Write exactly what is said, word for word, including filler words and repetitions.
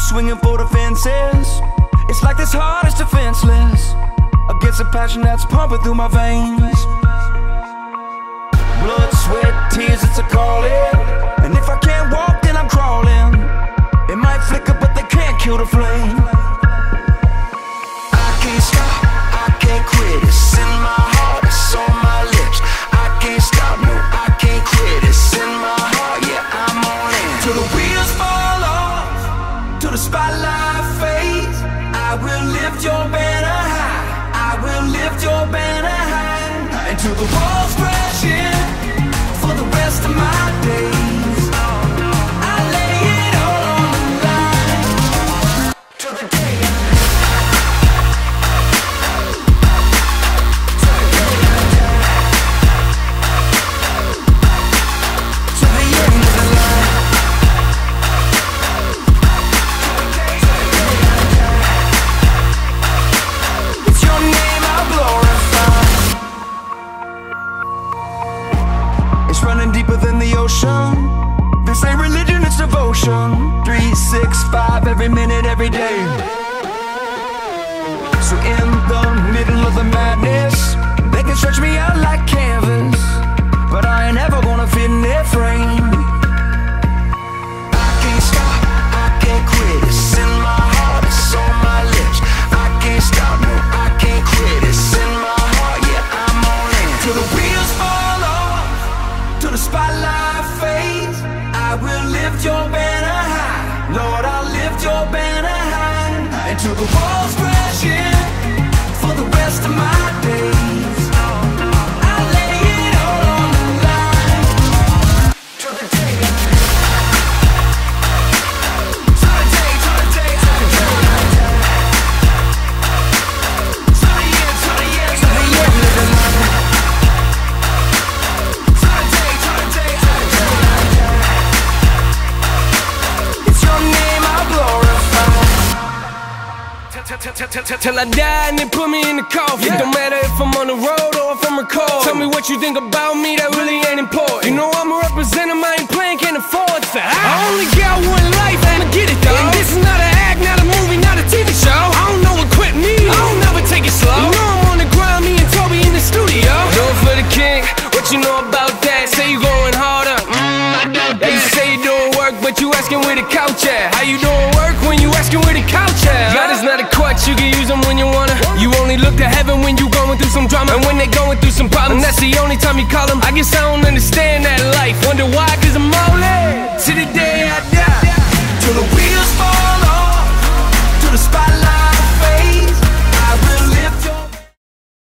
swinging for the fences. It's like this heart is defenseless against a passion that's pumping through my veins. Blood, sweat, tears, it's a calling. And if I can't walk, then I'm crawling. It might flicker, but they can't kill the flame. I can't stop, I can't quit. It's in my heart, it's on my lips. I can't stop, no, I can't quit. It's in my heart, yeah, I'm on it. Till the wheels fall off, till the spotlight fades, I will lift your banner high. I will lift your banner high. Until the walls crash in for the rest of my days. I lay it all on the line till the day till the end of the line. It's your name I'll glorify. It's running deeper than the ocean. This ain't religion, it's devotion. Three, six, five, every minute, every day. So in the middle of the madness, they can stretch me out like canvas, but I ain't ever gonna fit in their frame. I can't stop, I can't quit. It's in my heart, it's on my lips. I can't stop, no, I can't quit. It's in my heart, yeah, I'm on it. Till the wheels fall off, till the spotlight fades, I will lift your banner high. Lord, I'll lift your banner high. Until the walls crash in for the rest of my days. I lay it all on the line till the day, till the day, till the day, till the end, till the end, till the end of the line. Till I die and they put me in the coffin. It don't matter if I'm on the road or if I'm recording. Tell me what you think about me, that really ain't important. You know I'm a representative, I ain't playing, can't afford that. I only got one life, I'ma get it though. And this is not an act, not a movie, not a T V show. I don't know what quit me, I don't never take it slow. You know I'm on the grind, me and Toby in the studio. Do it for the king, what you know about that? Say you going harder, mm, I know that. You say you doing work, but you asking where the couch at. How you doing work when you asking where the couch at? God is not a crutch, you can use them when you wanna. You only look to heaven when you going through some drama, and when they going through some problems, that's the only time you call them. I guess I don't understand